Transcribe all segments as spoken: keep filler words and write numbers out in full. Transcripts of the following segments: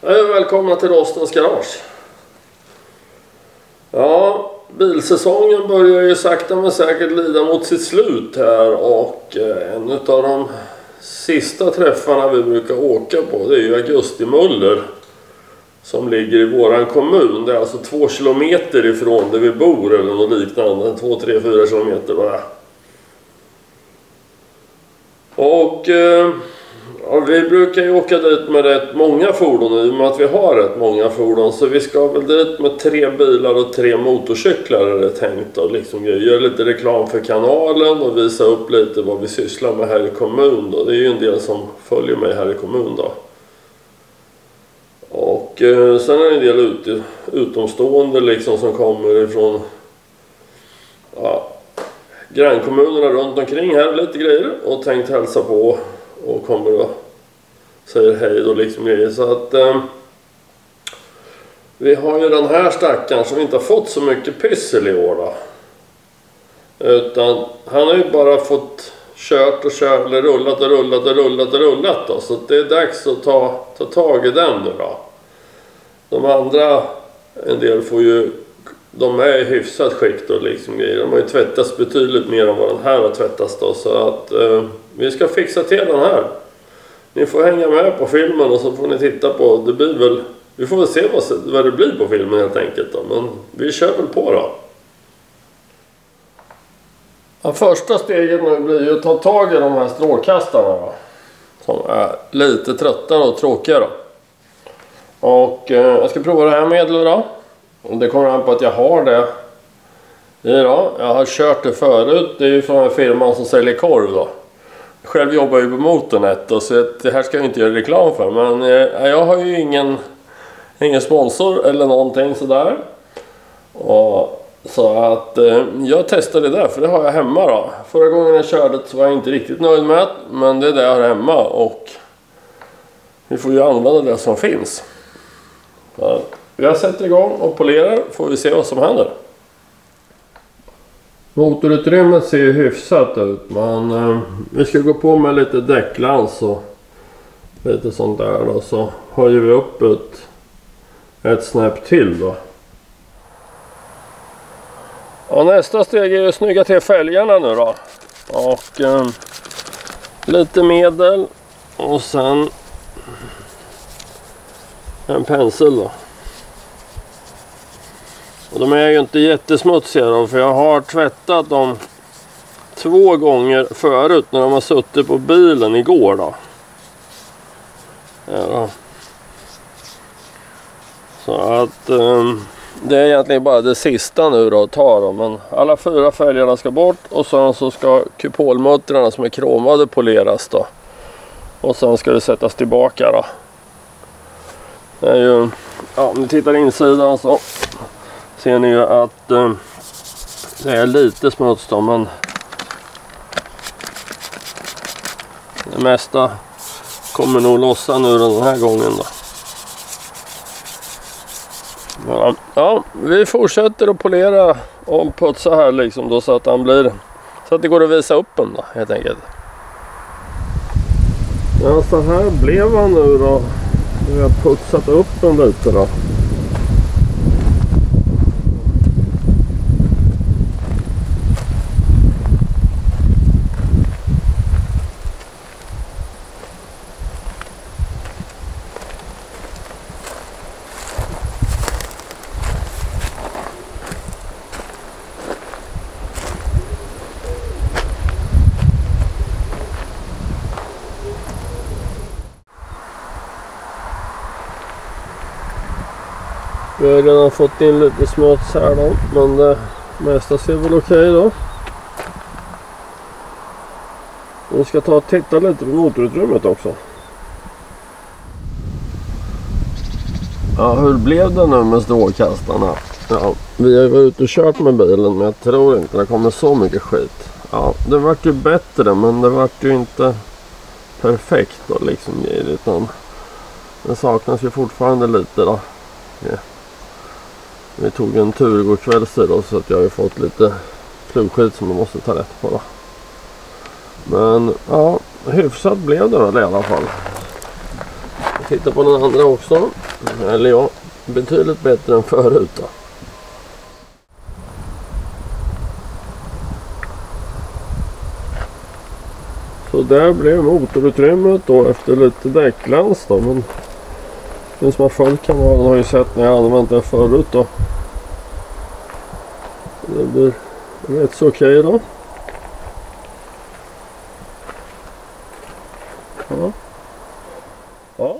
Hej och välkomna till Rostens garage. Ja, bilsäsongen börjar ju sakta men säkert lida mot sitt slut här. Och en av de sista träffarna vi brukar åka på, det är ju Augustimuller. Som ligger i våran kommun. Det är alltså två kilometer ifrån där vi bor eller något liknande. Två, tre, fyra kilometer bara. Och ja, vi brukar ju åka dit med rätt många fordon i och med att vi har rätt många fordon. Så vi ska väl dit med tre bilar och tre motorcyklar är det tänkt. Och liksom göra lite reklam för kanalen och visa upp lite vad vi sysslar med här i kommun då. Det är ju en del som följer mig här i kommun då. Och eh, sen är det en del ut, utomstående liksom som kommer ifrån ja, grannkommunerna runt omkring här lite grejer och tänkt hälsa på och kommer och säger hej då liksom grejer. Så att eh, vi har ju den här stackaren som inte har fått så mycket pyssel i år då. Utan han har ju bara fått kört och kört eller rullat och rullat och rullat och rullat då. Så det är dags att ta, ta tag i den nu då. De andra, en del får ju, de är i hyfsat skick då liksom grejer. De har ju tvättats betydligt mer än vad den här har tvättats då. Så att eh, vi ska fixa till den här. Ni får hänga med på filmen och så får ni titta på, det blir väl, vi får väl se vad, vad det blir på filmen helt enkelt då. Men vi kör väl på då. Ja, första steget nu blir ju att ta tag i de här strålkastarna då, som är lite tröttare och tråkiga då. Och eh, jag ska prova det här medlet då. Och det kommer an på att jag har det i då. Jag har kört det förut. Det är ju från en firma som säljer korv då. Själv jobbar ju på Motornet då, så det här ska jag inte göra reklam för. Men eh, jag har ju ingen, ingen sponsor eller någonting sådär. Och så att eh, jag testade det där, för det har jag hemma då. Förra gången jag körde så var jag inte riktigt nöjd med det, men det är det jag har hemma och vi får ju använda det som finns. Så jag sätter igång och polerar, får vi se vad som händer. Motorutrymmet ser ju hyfsat ut, men eh, vi ska gå på med lite däcklans och lite sånt där då, så höjer vi upp ett, ett snäpp till då. Och nästa steg är att snygga till fälgarna nu då. Och eh, lite medel och sen en pensel då. Och de är ju inte jättesmutsiga då, för jag har tvättat dem två gånger förut när de har suttit på bilen igår då. Ja då. Så att eh, det är egentligen bara det sista nu då att ta dem, men alla fyra fälgarna ska bort och sen så ska kupolmuttrarna som är kromade poleras då. Och sen ska det sättas tillbaka då. Det är ju, ja, om ni tittar insidan så ser ni ju att eh, det är lite smuts då, men det mesta kommer nog lossa nu den här gången då. Ja, ja, vi fortsätter att polera och putsa här liksom då, så att han blir, så att det går att visa upp den då helt enkelt. Ja, så här blev han nu då. Vi har putsat upp den lite då. Vi har redan fått in lite smuts här då, men det mesta ser väl okej då. Vi ska ta och titta lite på motorutrymmet också. Ja, hur blev det nu med strålkastarna? Ja, vi har varit ute och kört med bilen, men jag tror inte det kommer så mycket skit. Ja, det vart ju bättre, men det vart ju inte perfekt då liksom, utan det saknas ju fortfarande lite då. Ja. Vi tog en tur igår kväll då, så att jag har ju fått lite flugskit som man måste ta rätt på då. Men ja, hyfsat blev det väl i alla fall. Jag tittar på den andra också. Eller ja, betydligt bättre än förut då. Så där blev motorutrymmet då efter lite däcklans då. Men den som har följt kanalen har ju sett när jag använt det förut då. Det blir rätt så okej då. Ja. Ja.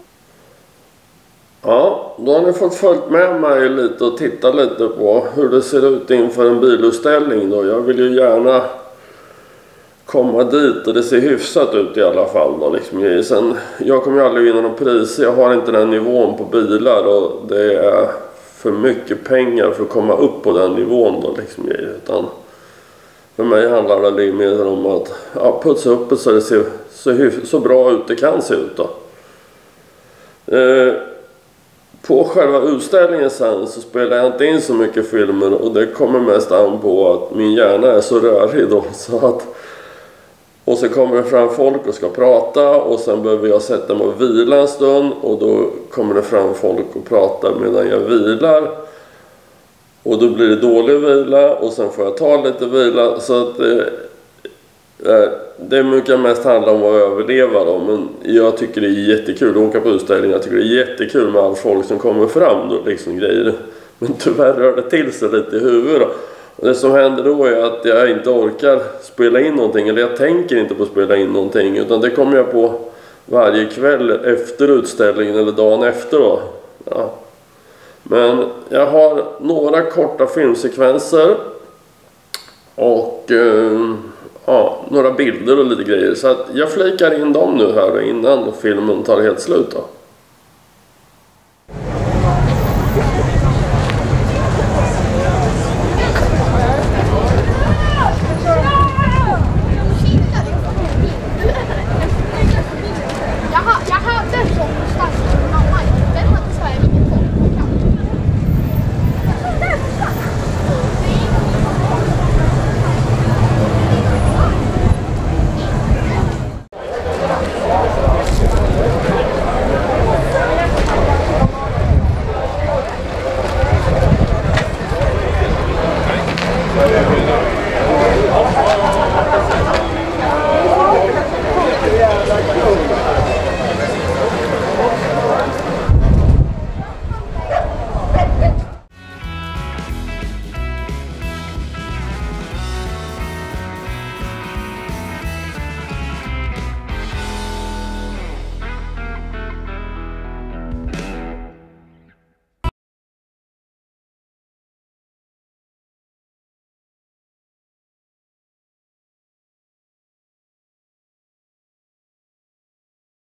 Ja, då har ni fått följt med mig lite och titta lite på hur det ser ut inför en bilutställning då. Jag vill ju gärna komma dit och det ser hyfsat ut i alla fall då liksom. Sen, jag kommer ju aldrig vinna någon pris, jag har inte den nivån på bilar och det är för mycket pengar för att komma upp på den nivån då liksom. Utan för mig handlar det mer om att ja, putsa upp det så det ser så, hyf- så bra ut det kan se ut då. Eh, på själva utställningen sen så spelar jag inte in så mycket filmer och det kommer mest an på att min hjärna är så rörig då så att. Och så kommer det fram folk och ska prata och sen behöver jag sätta mig och vila en stund och då kommer det fram folk och prata medan jag vilar. Och då blir det dålig vila och sen får jag ta lite vila så att eh, det mycket mest handlar om att överleva då. Men jag tycker det är jättekul att åka på utställningar. Jag tycker det är jättekul med all folk som kommer fram då liksom grejer. Men tyvärr rör det till sig lite i huvudet då. Och det som händer då är att jag inte orkar spela in någonting. Eller jag tänker inte på att spela in någonting. Utan det kommer jag på varje kväll efter utställningen eller dagen efter då. Ja. Men jag har några korta filmsekvenser. Och eh, ja, några bilder och lite grejer. Så att jag flikar in dem nu här innan filmen tar helt slut då.